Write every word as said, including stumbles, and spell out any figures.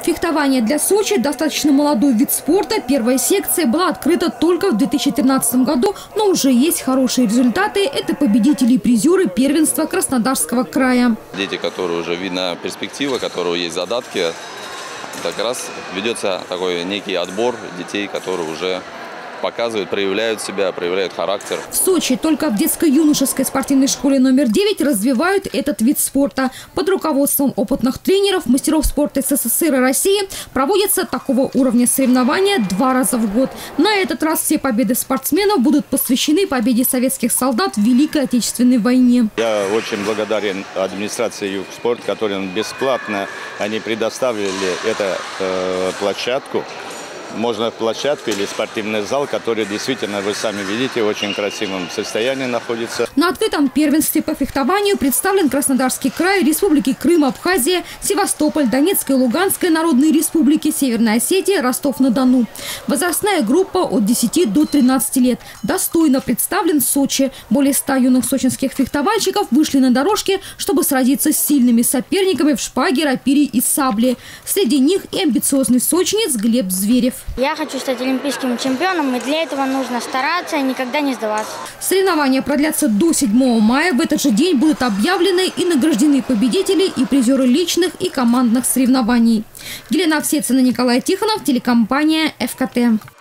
Фехтование для Сочи – достаточно молодой вид спорта. Первая секция была открыта только в две тысячи тринадцатом году, но уже есть хорошие результаты. Это победители и призеры первенства Краснодарского края. Дети, которые уже видно перспектива, которые есть задатки, как раз ведется такой некий отбор детей, которые уже показывают, проявляют себя, проявляют характер. В Сочи только в детско-юношеской спортивной школе номер девять развивают этот вид спорта. Под руководством опытных тренеров, мастеров спорта СССР и России проводятся такого уровня соревнования два раза в год. На этот раз все победы спортсменов будут посвящены победе советских солдат в Великой Отечественной войне. Я очень благодарен администрации Югспорт, которым бесплатно они предоставили эту э, площадку. Можно площадку или спортивный зал, который действительно, вы сами видите, в очень красивом состоянии находится. На открытом первенстве по фехтованию представлен Краснодарский край, Республики Крым, Абхазия, Севастополь, Донецкая и Луганская народные республики, Северная Осетия, Ростов-на-Дону. Возрастная группа от десяти до тринадцати лет. Достойно представлен Сочи. Более ста юных сочинских фехтовальщиков вышли на дорожки, чтобы сразиться с сильными соперниками в шпаге, рапире и сабле. Среди них и амбициозный сочинец Глеб Зверев. Я хочу стать олимпийским чемпионом, и для этого нужно стараться и никогда не сдаваться. Соревнования продлятся до седьмого мая. В этот же день будут объявлены и награждены победители и призеры личных и командных соревнований. Елена Овсецина, Николай Тихонов, телекомпания ФКТ.